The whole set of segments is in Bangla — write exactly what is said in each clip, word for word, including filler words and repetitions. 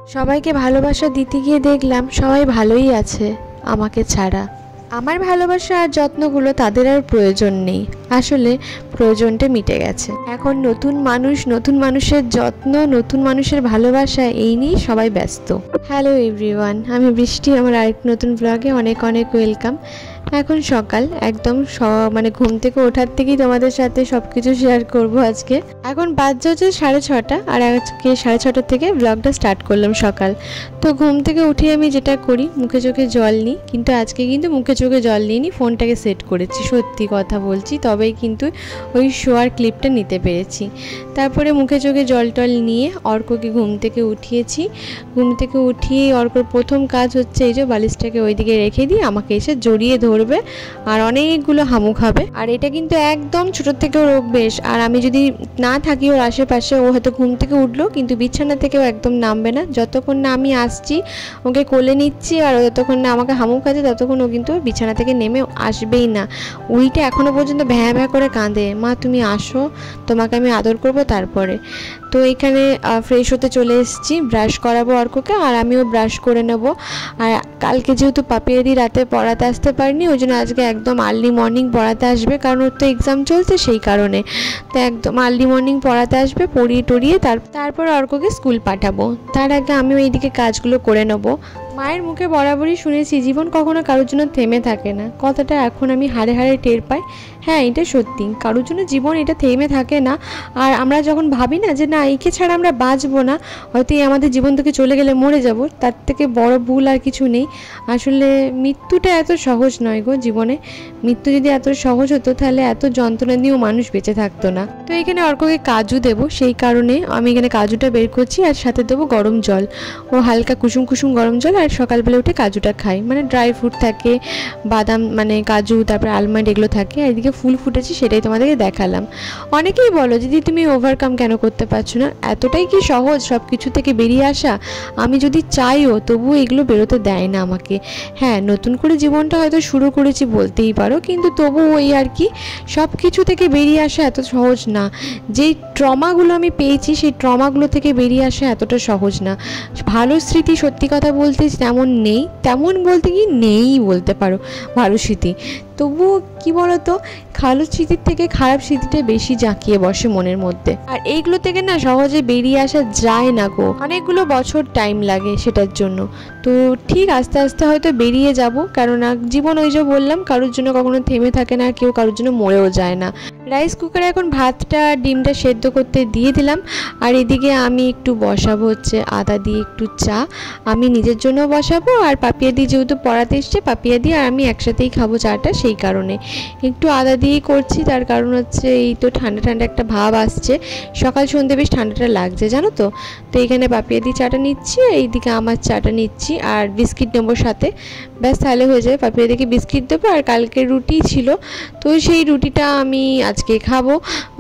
সবাইকে ভালোবাসা দিতে গিয়ে দেখলাম সবাই ভালোই আছে আমাকে ছাড়া। আমার ভালোবাসা আর যত্নগুলো তাদের আর প্রয়োজন নেই, আসলে প্রয়োজনটা মিটে গেছে। এখন নতুন মানুষ, নতুন মানুষের যত্ন, নতুন মানুষের ভালোবাসা, এই নিয়েই সবাই ব্যস্ত। হ্যালো এভরিওয়ান, আমি বৃষ্টি, আমার আরেক নতুন ব্লগে অনেক অনেক ওয়েলকাম। এখন সকাল, একদম মানে ঘুম থেকে ওঠার থেকেই তোমাদের সাথে সব কিছু শেয়ার করবো আজকে। এখন বাজছে হচ্ছে সাড়ে ছটা, আর আজকে সাড়ে ছটার থেকে ব্লগটা স্টার্ট করলাম সকাল। তো ঘুম থেকে উঠে আমি যেটা করি, মুখে চোখে জল নিই, কিন্তু আজকে কিন্তু মুখে চোখে জল নিইনি, ফোনটাকে সেট করেছি, সত্যি কথা বলছি, তবেই কিন্তু ওই শোয়ার ক্লিপটা নিতে পেরেছি। তারপরে মুখে চোখে জল টল নিয়ে অর্ককে ঘুম থেকে উঠিয়েছি। ঘুম থেকে উঠিয়ে অর্কর প্রথম কাজ হচ্ছে এই যে বালিশটাকে ওইদিকে রেখে দিয়ে আমাকে এসে জড়িয়ে ধরবে আর অনেকগুলো হামু খাবে। আর এটা কিন্তু একদম ছোটোর থেকে ওর অভ্যেস। আর আমি যদি না থাকি ওর আশেপাশে, ও হয়তো ঘুম থেকে উঠলো কিন্তু বিছানা থেকেও একদম নামবে না, যতক্ষণ না আমি আসছি ওকে কোলে নিচ্ছি আর যতক্ষণ না আমাকে হামু খাচ্ছে ততক্ষণ ও কিন্তু বিছানা থেকে নেমে আসবেই না। উল্টে এখনও পর্যন্ত ভ্যাঁ ভ্যাঁ করে কাঁদে, মা তুমি আসো, তোমাকে আমি আদর করবো। তারপরে তো এখানে ফ্রেশ হতে চলে এসেছি, ব্রাশ করাবো অর্ককে আর আমিও ব্রাশ করে নেব। আর কালকে যেহেতু পাপিয়াদি রাতে পড়াতে আসতে পারিনি, ওই জন্য আজকে একদম আর্লি মর্নিং পড়াতে আসবে, কারণ ওর তো এক্সাম চলছে সেই কারণে। তো একদম আর্লি মর্নিং পড়াতে আসবে, পড়িয়ে টড়িয়ে তার তারপর অর্ককে স্কুল পাঠাবো। তার আগে আমিও এইদিকে কাজগুলো করে নেবো। মায়ের মুখে বরাবরই শুনেছি জীবন কখনো কারোর জন্য থেমে থাকে না, কথাটা এখন আমি হাড়ে হাড়ে টের পাই। হ্যাঁ, এটা সত্যি, কারোর জন্য জীবন এটা থেমে থাকে না। আর আমরা যখন ভাবি না যে না একে ছাড়া আমরা বাঁচবো না, হয়তো এই আমাদের জীবন থেকে চলে গেলে মরে যাব, তার থেকে বড় ভুল আর কিছু নেই। আসলে মৃত্যুটা এত সহজ নয় গো জীবনে। মৃত্যু যদি এত সহজ হতো তাহলে এত যন্ত্রণা দিয়েও মানুষ বেঁচে থাকতো না। তো এখানে অর্ককে কাজু দেবো, সেই কারণে আমি এখানে কাজুটা বের করছি আর সাথে দেবো গরম জল। ও হালকা কুসুম কুসুম গরম জল, আর সকালবেলা উঠে কাজুটা খাই, মানে ড্রাই ফ্রুট থাকে, বাদাম মানে কাজু, তারপরে আলমন্ড এগুলো থাকে। আর এদিকে ফুল ফুটেছে, সেটাই তোমাদেরকে দেখালাম। অনেকেই বলো দিদি তুমি ওভারকাম কেন করতে পারছো না, এতটাই কি সহজ সব কিছু থেকে বেরিয়ে আসা? আমি যদি চাইও তবুও এগুলো বেরোতে দেয় না আমাকে। হ্যাঁ, নতুন করে জীবনটা হয়তো শুরু করেছি বলতেই পারো, কিন্তু তবু ওই আর কি, সব কিছু থেকে বেরিয়ে আসা এত সহজ না। যেই ট্রমাগুলো আমি পেয়েছি সেই ট্রমাগুলো থেকে বেরিয়ে আসা এতটা সহজ না। ভালো স্মৃতি সত্যি কথা বলতে তেমন নেই, তেমন বলতে কি নেই বলতে পারো ভালো স্মৃতি। তবুও কি বলতো, ভালো স্মৃতির থেকে খারাপ স্মৃতিটা বেশি জাঁকিয়ে বসে মনের মধ্যে। আর এইগুলো থেকে না সহজে বেরিয়ে আসা যায় না গো, অনেকগুলো বছর টাইম লাগে সেটার জন্য। তো ঠিক আস্তে আস্তে হয়তো বেরিয়ে যাব, কেননা জীবন ওই যে বললাম কারোর জন্য কখনো থেমে থাকে না, কেউ কারোর জন্য মরেও যায় না। রাইস কুকারে এখন ভাতটা ডিমটা সেদ্ধ করতে দিয়ে দিলাম। আর এদিকে আমি একটু বসাবো হচ্ছে আদা দিয়ে একটু চা, আমি নিজের জন্য বসাবো। আর পাপিয়াদি যেহেতু পড়াতে এসছে, পাপিয়াদি আর আমি একসাথেই খাবো চাটা, সেই কারণে একটু আদা দিয়েই করছি। তার কারণ হচ্ছে এই তো ঠান্ডা ঠান্ডা একটা ভাব আসছে, সকাল সন্ধ্যে বেশ ঠান্ডাটা লাগছে জানো তো। তো এইখানে পাপিয়াদি চাটা নিচ্ছি, এইদিকে আমার চাটা নিচ্ছি, আর বিস্কিট নেবো সাথে, ব্যাস তাহলে হয়ে যায়। পাপিয়াদিকে বিস্কিট দেবো। আর কালকে রুটি ছিল, তো সেই রুটিটা আমি আজকে খাবো,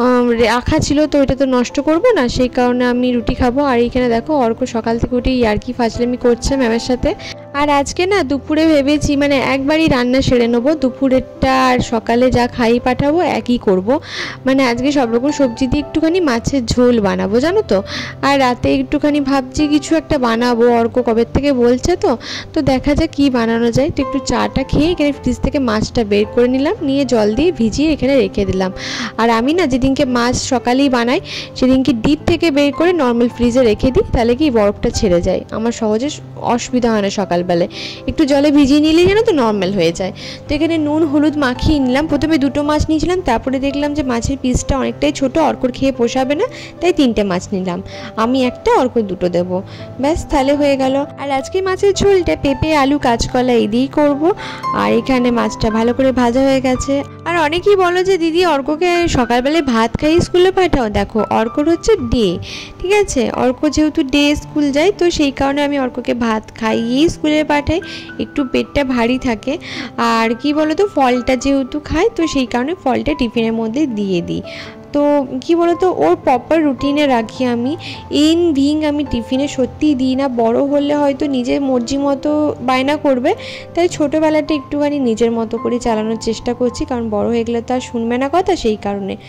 রাখা ছিল তো এটা তো নষ্ট করবো না, সেই কারণে আমি রুটি খাবো। আর এইখানে দেখো অর্ক সকাল থেকে উঠে ইয়ার্কি ফাজলামি করছে ম্যামের সাথে। আর আজকে না দুপুরে ভেবেছি মানে একবারই রান্না সেরে নেবো, দুপুরেরটা আর সকালে যা খাই পাঠাবো একই করব। মানে আজকে সব রকম সবজি দিয়ে একটুখানি মাছের ঝোল বানাবো জানো তো। আর রাতে একটুখানি ভাবছি কিছু একটা বানাবো, অর্ক কবে থেকে বলছে তো তো দেখা যাক কী বানানো যায়। তো একটু চাটা খেয়ে এখানে ফ্রিজ থেকে মাছটা বের করে নিলাম, নিয়ে জল দিয়ে ভিজিয়ে এখানে রেখে দিলাম। আর আমি না যেদিনকে মাছ সকালেই বানাই সেদিনকে ডিপ থেকে বের করে নর্মাল ফ্রিজে রেখে দিই, তাহলে কি বরফটা ছেড়ে যায়, আমার সহজে অসুবিধা হয় না। সকালবেলায় একটু জলে ভিজিয়ে নিলেই যেন তো নর্মাল হয়ে যায়। তো এখানে নুন হলুদ মাখিয়ে নিলাম। প্রথমে দুটো মাছ নিয়েছিলাম, তারপরে দেখলাম যে মাছের পিসটা অনেকটাই ছোটো, অর্কর খেয়ে পোষাবে না, তাই তিনটে মাছ নিলাম, আমি একটা অর্কর দুটো দেবো, ব্যাস তাহলে হয়ে গেল। আর আজকে মাছের ঝোলটা পেঁপে আলু কাঁচকলা এই দিয়েই করবো। আর এখানে মাছটা ভালো করে ভাজা হয়ে গেছে। আর অনেকেই বলো যে দিদি অর্ককে সকালবেলায় ভাত খাইয়ে স্কুলে পাঠাও, দেখো অর্কর হচ্ছে ডে, ঠিক আছে, অর্ক যেহেতু ডে স্কুল যায় তো সেই কারণে আমি অর্ককে ভাত খাইয়েই স্কুলে পাঠাই, একটু পেটটা ভারী থাকে। আর কি বলো তো, ফলটা যেহেতু খায় তো সেই কারণে ফলটা টিফিনের মধ্যে দিয়ে দিই। তো কি বলতো, ওর প্রপার রুটিনে রাখি আমি, ইন ভিং আমি টিফিনে সত্যিই দিই না। বড় হলে হয়তো নিজের মর্জি মতো বায়না করবে, তাই ছোটোবেলাটা একটুখানি নিজের মতো করে চালানোর চেষ্টা করছি, কারণ বড় হয়ে গেলে তো আর শুনবে না কথা, সেই কারণে।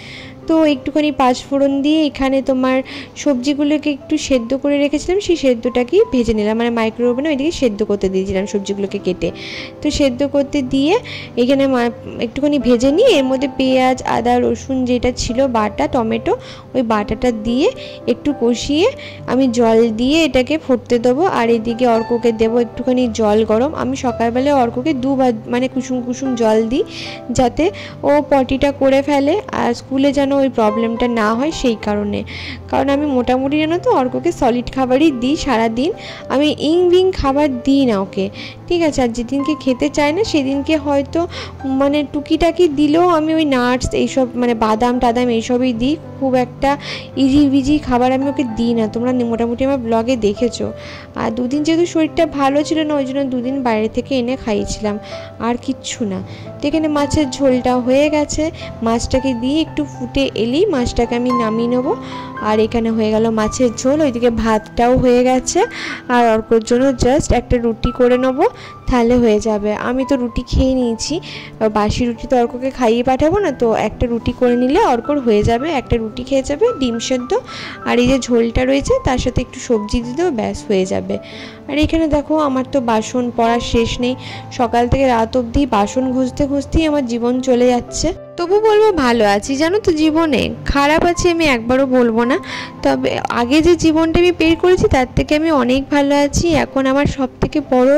তো একটুখানি পাঁচফোড়ন দিয়ে এখানে তোমার সবজিগুলোকে একটু সেদ্ধ করে রেখেছিলাম, সেই সেদ্ধটাকে ভেজে নিলাম, মানে মাইক্রো ওভেনে ওইদিকে সেদ্ধ করতে দিয়েছিলাম সবজিগুলোকে কেটে। তো সেদ্ধ করতে দিয়ে এখানে একটুখানি ভেজে নিয়ে এর মধ্যে পেঁয়াজ, আদা, রসুন যেটা ছিল বাটা, টমেটো, ওই বাটাটা দিয়ে একটু কষিয়ে আমি জল দিয়ে এটাকে ফুটতে দেবো। আর এদিকে অর্ককে দেবো একটুখানি জল গরম। আমি সকালবেলা অর্ককে দুবার মানে কুসুম কুসুম জল দিই, যাতে ও পটিটা করে ফেলে আর স্কুলে যেন ওই প্রবলেমটা না হয় সেই কারণে। কারণ আমি মোটামুটি জানো তো অর্ককে সলিড খাবারই দিই সারাদিন, আমি ইং বিং খাবার দিই না ওকে, ঠিক আছে। আর যেদিনকে খেতে চায় না সেদিনকে হয়তো মানে টুকিটাকি দিলেও আমি ওই নাটস এইসব মানে বাদাম টাদাম এইসবই দিই, খুব একটা ইজি বিজি খাবার আমি ওকে দিই না, তোমরা মোটামুটি আমার ব্লগে দেখেছো। আর দুদিন যেহেতু শরীরটা ভালো ছিল না ওই জন্য দুদিন বাইরে থেকে এনে খাইয়েছিলাম, আর কিচ্ছু না। তো এখানে মাছের ঝোলটা হয়ে গেছে, মাছটাকে দিয়ে একটু ফুটে এলেই মাছটাকে আমি নামিয়ে নেবো। আর এখানে হয়ে গেল মাছের ঝোল, ওইদিকে ভাতটাও হয়ে গেছে। আর অর্কর জন্য জাস্ট একটা রুটি করে নেবো, তাহলে হয়ে যাবে। আমি তো রুটি খেয়ে নিয়েছি, বাসি রুটি তো অর্ককে খাইয়ে পাঠাবো না, তো একটা রুটি করে নিলে অর্কর হয়ে যাবে, একটা রুটি খেয়ে যাবে, ডিম সেদ্ধ আর এই যে ঝোলটা রয়েছে তার সাথে একটু সবজি দিয়ে দেবো, ব্যাস হয়ে যাবে। আর এখানে দেখো আমার তো বাসন পড়ার শেষ নেই, সকাল থেকে রাত অবধি বাসন ঘষতে ঘষতেই আমার জীবন চলে যাচ্ছে। তবু বলবো ভালো আছি জানো তো, জীবনে খারাপ আছি আমি একবারও বলবো না, তবে আগে যে জীবনটা আমি পের করেছি তার থেকে আমি অনেক ভালো আছি। এখন আমার সব থেকে বড়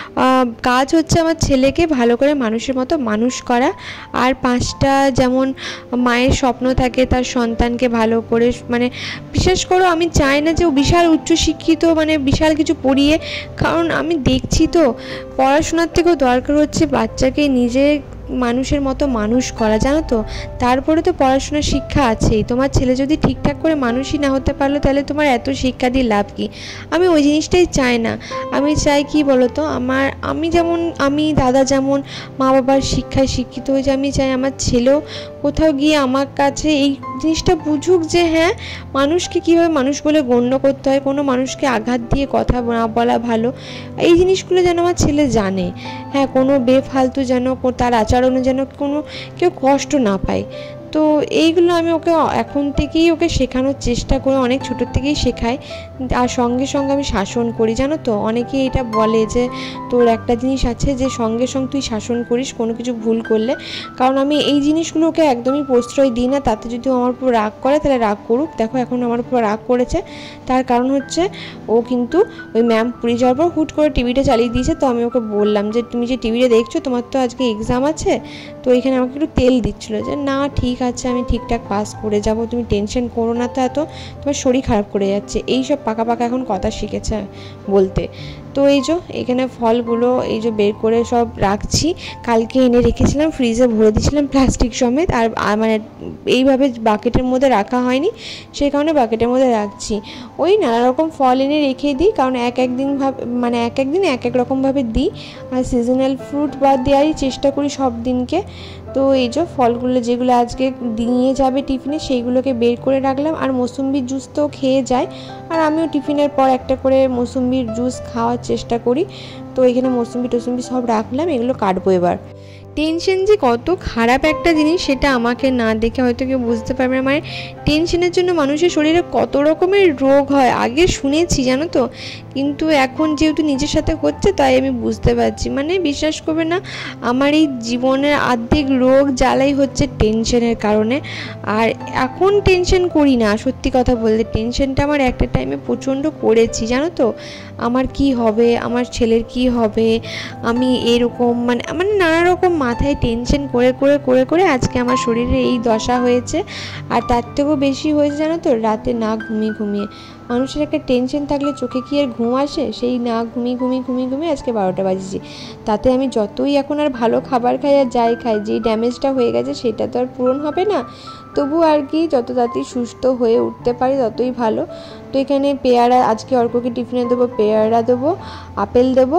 কাজ হচ্ছে আমার ছেলেকে ভালো করে মানুষের মতো মানুষ করা। আর পাঁচটা যেমন মায়ের স্বপ্ন থাকে তার সন্তানকে ভালো করে, মানে বিশেষ করে আমি চাই না যে ও বিশাল উচ্চশিক্ষিত মানে বিশাল কিছু পড়িয়ে, কারণ আমি দেখছি তো পড়াশোনার থেকেও দরকার হচ্ছে বাচ্চাকে নিজে মানুষের মতো মানুষ করা, জানো তো। তারপরে তো পড়াশোনার শিক্ষা আছেই, তোমার ছেলে যদি ঠিকঠাক করে মানুষই না হতে পারলো তাহলে তোমার এত শিক্ষা দিয়ে লাভ কি। আমি ওই জিনিসটাই চাই না, আমি চাই কি বলো তো, আমার আমি যেমন আমি দাদা যেমন মা বাবার শিক্ষায় শিক্ষিত হয়েছে, আমি চাই আমার ছেলেও কোথাও গিয়ে আমার কাছে এই জিনিসটা বুঝুক যে হ্যাঁ মানুষকে কীভাবে মানুষ বলে গণ্য করতে হয়, কোনো মানুষকে আঘাত দিয়ে কথা না বলা ভালো, এই জিনিসগুলো যেন আমার ছেলে জানে। হ্যাঁ, কোনো বেফালতু যেন তার আচরণে যেন কোনো কেউ কষ্ট না পায়। তো এইগুলো আমি ওকে এখন থেকেই ওকে শেখানোর চেষ্টা করি, অনেক ছোটোর থেকেই শেখাই। আর সঙ্গে সঙ্গে আমি শাসন করি, জানো তো। অনেকেই এটা বলে যে তোর একটা জিনিস আছে যে সঙ্গে সঙ্গে তুই শাসন করিস কোনো কিছু ভুল করলে, কারণ আমি এই জিনিসগুলো ওকে একদমই প্রশ্রয় দিই না। তাতে যদি আমার উপর রাগ করে তাহলে রাগ করুক, দেখো এখন আমার উপর রাগ করেছে, তার কারণ হচ্ছে ও কিন্তু ওই ম্যাম পুরী যাওয়ার পর হুট করে টিভিটা চালিয়ে দিয়েছে। তো আমি ওকে বললাম যে তুমি যে টিভিটা দেখছো তোমার তো আজকে এক্সাম আছে, তো এখানে আমাকে একটু তেল দিচ্ছিলো যে না ঠিক আছে আমি ঠিকঠাক পাস করে যাব, তুমি টেনশন করো না, তো এত তোমার শরীর খারাপ করে যাচ্ছে, এই সব পাকা পাকা এখন কথা শিখেছে বলতে। তো এই যে এখানে ফলগুলো এই যে বের করে সব রাখছি, কালকে এনে রেখেছিলাম ফ্রিজে ভরে দিয়েছিলাম প্লাস্টিক সমেত, আর মানে এইভাবে বাকেটের মধ্যে রাখা হয়নি সেই কারণে বাকেটের মধ্যে রাখছি। ওই নানা রকম ফল এনে রেখে দিই, কারণ এক একদিন ভাবে মানে এক একদিন এক এক রকমভাবে দিই, আর সিজনাল ফ্রুট বা দেওয়ারই চেষ্টা করি সব দিনকে। তো এই যে ফলগুলো যেগুলো আজকে নিয়ে যাবে টিফিনে সেইগুলোকে বের করে রাখলাম। আর মৌসুম্বির জুস তো খেয়ে যায়, আর আমিও টিফিনের পর একটা করে মৌসুম্বির জুস খাওয়ার চেষ্টা করি। তো এখানে মৌসুম্বি টসুম্বি সব রাখলাম, এগুলো কাটবো এবার। টেনশন যে কত খারাপ একটা জিনিস সেটা আমাকে না দেখে হয়তো কেউ বুঝতে পারবে না। মানে টেনশনের জন্য মানুষের শরীরে কত রকমের রোগ হয় আগে শুনেছি জানো তো, কিন্তু এখন যেহেতু নিজের সাথে হচ্ছে তাই আমি বুঝতে পারছি। মানে বিশ্বাস করবে না, আমার এই জীবনের অর্ধেক রোগ জ্বালাই হচ্ছে টেনশনের কারণে। আর এখন টেনশন করি না, সত্যি কথা বলতে টেনশনটা আমার একটা টাইমে প্রচণ্ড করেছি জানো তো। আমার কি হবে, আমার ছেলের কি হবে, আমি এরকম মানে মানে নানা রকম মাথায় টেনশন করে করে করে করে আজকে আমার শরীরে এই দশা হয়েছে। আর তার থেকেও বেশি হয়েছে জানো তো, রাতে না ঘুমিয়ে ঘুমিয়ে। মানুষের একটা টেনশন থাকলে চোখে কি আর ঘুম আসে, সেই না ঘুমিয়ে ঘুমিয়ে ঘুমিয়ে ঘুমিয়ে আজকে বারোটা বাজেছি। তাতে আমি যতই এখন আর ভালো খাবার খাই আর যাই খাই, যেই ড্যামেজটা হয়ে গেছে সেটা তো আর পূরণ হবে না। তবু আর কি যত তাড়াতাড়ি সুস্থ হয়ে উঠতে পারি ততই ভালো। তো এখানে পেয়ারা আজকে অর্ককে টিফিনে দেবো, পেয়ারা দেবো, আপেল দেবো,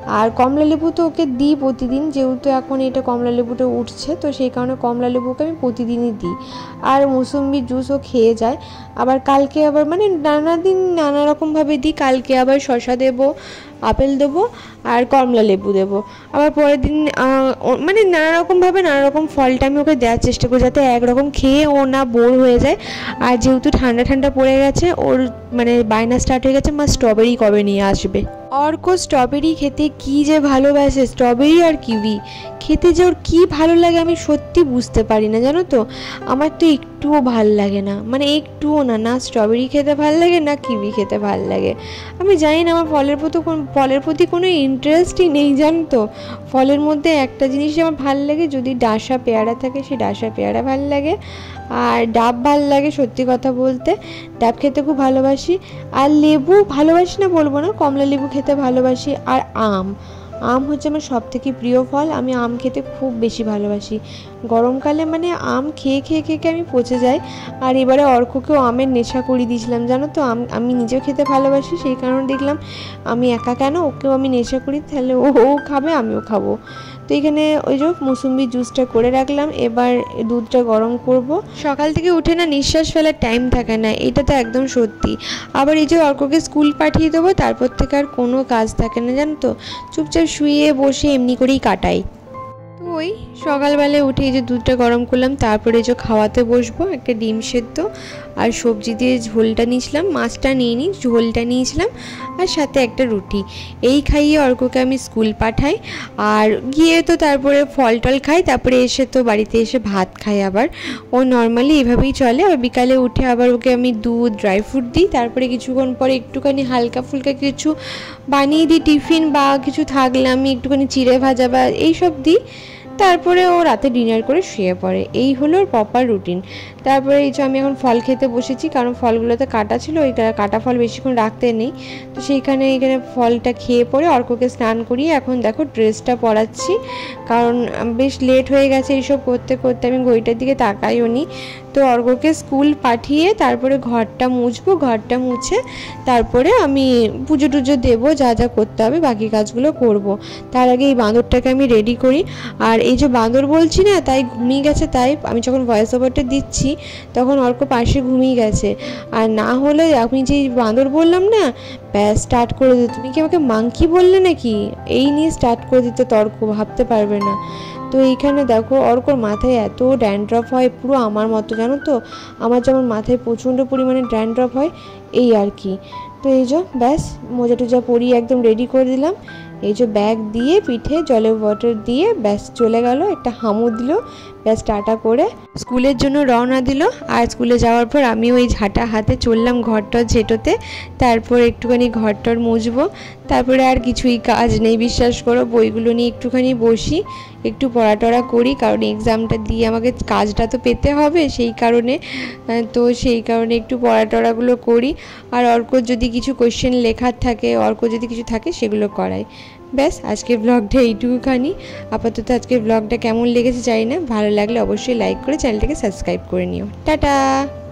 আর কমলা লেবু তো ওকে দিই প্রতিদিন, যেহেতু এখন এটা কমলা লেবুটা উঠছে তো সেই কারণে কমলা লেবুকে আমি প্রতিদিনই দিই। আর মৌসুম্বি জুসও খেয়ে যায়। আবার কালকে আবার মানে নানা দিন নানা রকমভাবে দিই। কালকে আবার শসা দেবো, আপেল দেবো আর কমলা লেবু দেবো। আবার পরের দিন মানে নানা রকমভাবে নানা রকম ফলটা আমি ওকে দেওয়ার চেষ্টা করি, যাতে একরকম খেয়ে ও না বোর হয়ে যায়। আর যেহেতু ঠান্ডা ঠান্ডা পড়ে গেছে, ওর মানে বায়না স্টার্ট হয়ে গেছে মা স্ট্রবেরি কবে নিয়ে আসবে। অর্ক স্ট্রবেরি খেতে কী যে ভালোবাসে, স্ট্রবেরি আর কিউই খেতে যে ওর কী ভালো লাগে আমি সত্যি বুঝতে পারি না, জানো তো। আমার তো একটুও ভাল লাগে না, মানে একটুও না, না স্ট্রবেরি খেতে ভাল লাগে না কিউই খেতে ভাল লাগে। আমি জানি না, আমার ফলের প্রতি ফলের প্রতি কোনো ইন্টারেস্টই নেই, জানো তো। ফলের মধ্যে একটা জিনিস আমার ভাল লাগে, যদি ডাসা পেয়ারা থাকে সেই ডাসা পেয়ারা ভাল লাগে, আর ডাব ভাল লাগে সত্যি কথা বলতে, ডাব খেতে খুব ভালোবাসি। আর লেবু ভালোবাসি না বলবো না, কমলা লেবু খেতে ভালোবাসি। আর আম আম হচ্ছে আমার সবথেকে প্রিয় ফল, আমি আম খেতে খুব বেশি ভালোবাসি। গরমকালে মানে আম খেয়ে খেয়ে খেয়ে আমি পচে যাই। আর এবারে অর্ককেও আমের নেশা করিয়ে দিয়েছিলাম, জানো তো। আম আমি নিজেও খেতে ভালোবাসি, সেই কারণে দেখলাম আমি একা কেন, ওকেও আমি নেশা করি, তাহলে ও ও খাবে আমিও খাবো। তো এখানে ওই যে মুসুম্বি জুসটা করে রাখলাম, এবার দুধটা গরম করব। সকাল থেকে উঠে না নিঃশ্বাস ফেলার টাইম থাকে না, এটা তো একদম সত্যি। আবার এই যে অর্ককে স্কুল পাঠিয়ে দেবো, তারপর থেকে আর কোনো কাজ থাকে না, জানো তো। চুপচাপ শুয়ে বসে এমনি করেই কাটাই। তো ওই সকালবেলায় উঠে এই যে দুধটা গরম করলাম, তারপরে এই যে খাওয়াতে বসবো। একটা ডিম সেদ্ধ আর সবজি দিয়ে ঝোলটা নিয়েছিলাম, মাছটা নিয়ে নিই, ঝোলটা নিয়েছিলাম, আর সাথে একটা রুটি। এই খাইয়ে অর্ককে আমি স্কুল পাঠাই। আর গিয়ে তো তারপরে ফল টল খাই, তারপরে এসে তো বাড়িতে এসে ভাত খাই। আবার ও নর্মালি এভাবেই চলে। আর বিকালে উঠে আবার ওকে আমি দুধ ড্রাই ফ্রুট দিই, তারপরে কিছুক্ষণ পরে একটুখানি হালকা ফুলকা কিছু বানিয়ে দিই টিফিন, বা কিছু থাকলে আমি একটুখানি চিড়ে ভাজা বা এইসব দিই। তারপরে ও রাতে ডিনার করে শুয়ে পড়ে। এই হলো ওর প্রপার রুটিন। তারপরে এই যে আমি এখন ফল খেতে বসেছি, কারণ ফলগুলোতে কাটা ছিল, ওই কাটা ফল বেশিক্ষণ রাখতে নেই। তো সেইখানে এখানে ফলটা খেয়ে পরে অর্ককে স্নান করিয়ে এখন দেখো ড্রেসটা পরাচ্ছি, কারণ বেশ লেট হয়ে গেছে এইসব করতে করতে, আমি ঘড়িটার দিকে তাকাইও নি। তো অর্ককে স্কুল পাঠিয়ে তারপরে ঘরটা মুছবো, ঘরটা মুছে তারপরে আমি পুজো টুজো দেবো, যা যা করতে হবে বাকি কাজগুলো করব। তার আগে এই বাঁদরটাকে আমি রেডি করি। আর এই যে বাঁদর বলছি না, তাই ঘুমিয়ে গেছে, তাই আমি যখন ভয়েস ওভারটা দিচ্ছি তখন অর্ক পাশে ঘুমিয়ে গেছে। আর না হলে আমি যে বাঁদর বললাম না, ব্যাস স্টার্ট করে দিত, তুমি কি আমাকে মাংকি বললে নাকি, এই নিয়ে স্টার্ট করে দিত তর্ক, ভাবতে পারবে না। তো এইখানে দেখো অর্কর মাথায় এত ড্যান্ড্রফ হয়, পুরো আমার মতো, জানো তো। আমার যেমন মাথায় প্রচণ্ড পরিমাণে ড্যান্ড্রফ হয়, এই আর কি। তো এই যে ব্যাস মোজা টোজা পরিয়ে একদম রেডি করে দিলাম। এই যে ব্যাগ দিয়ে পিঠে জলের ওয়াটার দিয়ে ব্যাস চলে গেল, একটা হামু দিল, ব্যাস টাটা করে স্কুলের জন্য রওনা দিল। আর স্কুলে যাওয়ার পর আমি ওই ঝাঁটা হাতে চললাম ঘরটর ঝেঁটোতে, তারপর একটুখানি ঘরটর মুছবো। তারপরে আর কিছুই কাজ নেই, বিশ্বাস করো। বইগুলো নিয়ে একটুখানি বসি, একটু পড়াটরা করি, কারণ এক্সামটা দিয়ে আমাকে কাজটা তো পেতে হবে, সেই কারণে। তো সেই কারণে একটু পড়াটরাগুলো করি। আর অর্ক যদি কিছু কোয়েশ্চেন লেখার থাকে, অর্ক যদি কিছু থাকে সেগুলো করাই। ব্যাস আজকের ব্লগটা এইটুকুখানি। আপাতত আজকের ব্লগটা কেমন লেগেছে জানি না, ভালো লাগলে অবশ্যই লাইক করে চ্যানেলটাকে সাবস্ক্রাইব করে নিও। টাটা।